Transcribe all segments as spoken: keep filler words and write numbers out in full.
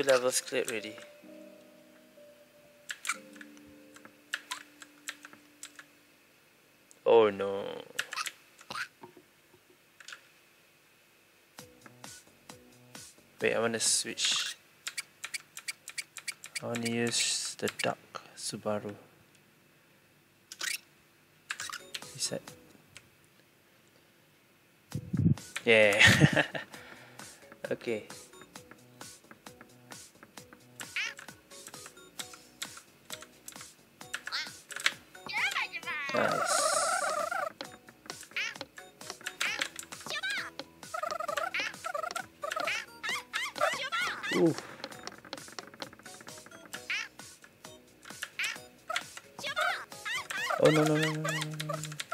levels cleared already. Oh no. Wait, I wanna switch. I wanna use the dark Subaru. Is that? Yeah. Okay. Nice. Ooh. Oh no no no no no no no!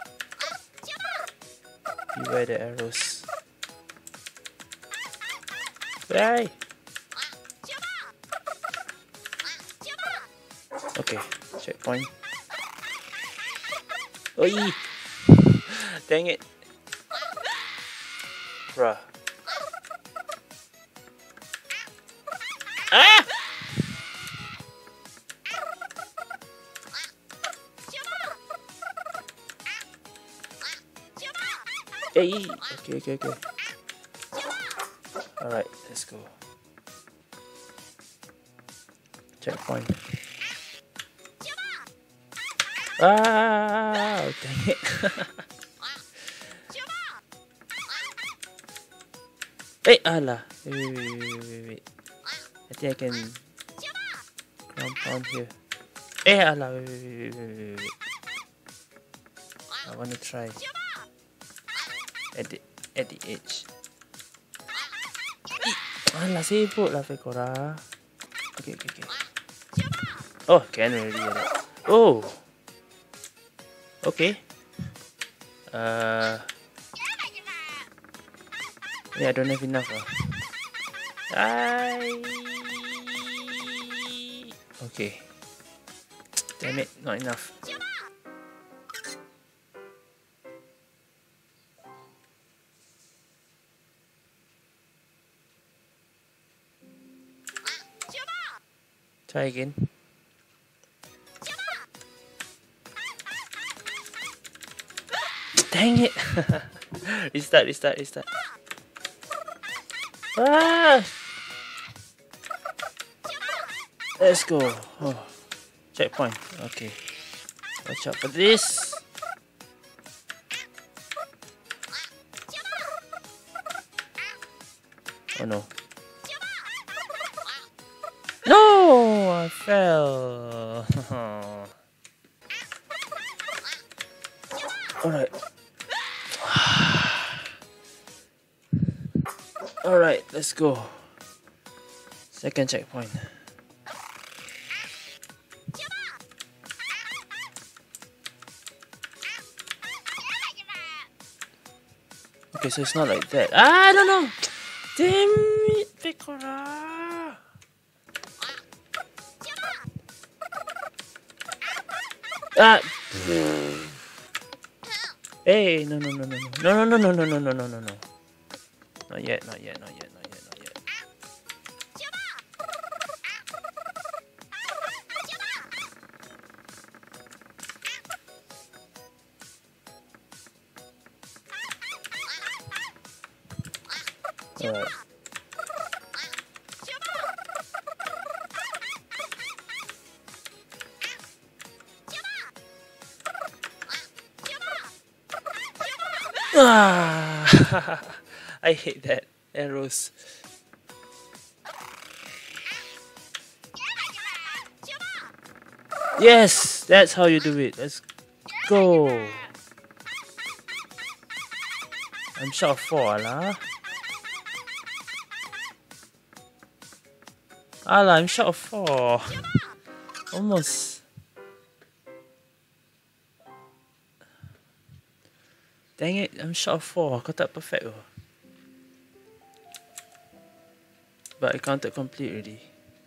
Beware the arrows. Hey! Okay, checkpoint. Oi! Dang it! Bruh. Ah! Hey! Okay, okay, okay. Alright, let's go. Checkpoint. Ah! Dang it. Hey, Allah. Wait, wait, wait, wait, wait, wait. I think I can compound here. Hey, Allah. Wait, wait, wait, wait, wait, wait. I want to try. At the, at the edge. Alah, sibuk lah Fekora. Okay, okay, okay. Oh, can already. Oh. Okay. Uh. Yeah, I don't have enough. Uh. I. Okay. Damn it, not enough. Try again. Dang it! Restart, restart, restart. Ah! Let's go. Oh. Checkpoint. Okay. Watch out for this. Oh no. No! I fell. Alright. Alright, let's go. Second checkpoint. Okay, so it's not like that. Ah, I don't know. Damn it, Pekora. Ah. Hey, no, no, no, no, no, no, no, no, no, no, no, no, no, no. Not yet, not yet, not yet, not yet, not yet. Alright. Ah, I hate that. Arrows. Yes, that's how you do it. Let's go. I'm short of four, lah. Allah, I'm short of four. Almost. Dang it, I'm short of four. Kau tak perfect oh. But I counted complete already.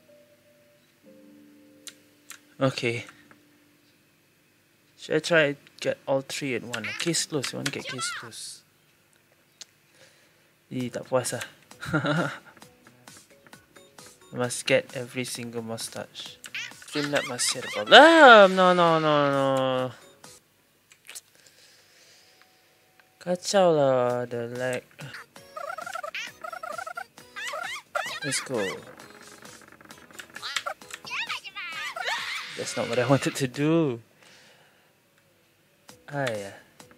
Okay. Should I try get all three at one? Case close. You want to get case close? Ih, tak puas lah. Must get every single mustache. Streamlab must share the ball. Ah, no, no, no, no. Kacau lah, the lag. Let's go. That's not what I wanted to do. Ah, yeah.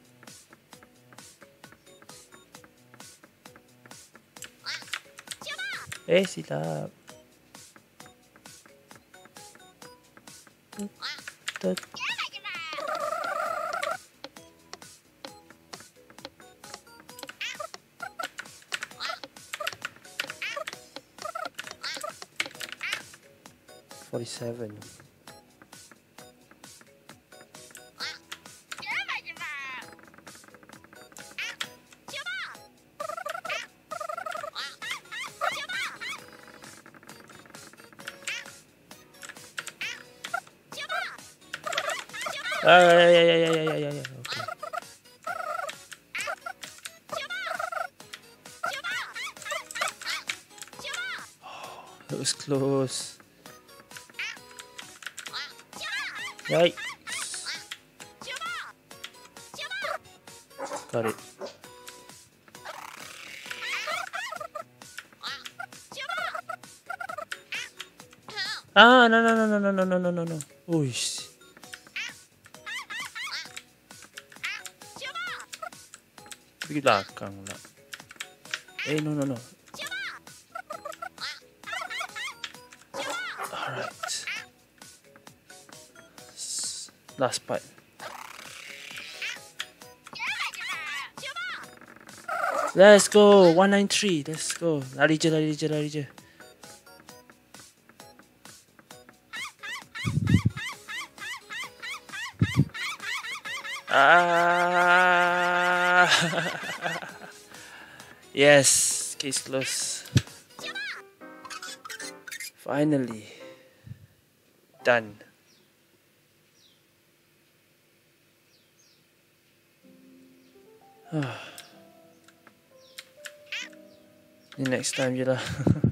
Eh, silap. Tut. Forty-seven. Ah, yeah, yeah, yeah, yeah, yeah, yeah, yeah. Okay. Oh, that was close. Yikes. Got it. Ah, no, no, no, no, no, no, no, no, no, no. Uish. Pergi belakang pula. Eh, no, no, no. Alright. Last part. Let's go. one nine three. Let's go. Lari je, lari je, lari je. Ah. Yes, case closed. Finally done. Ni next time je lah.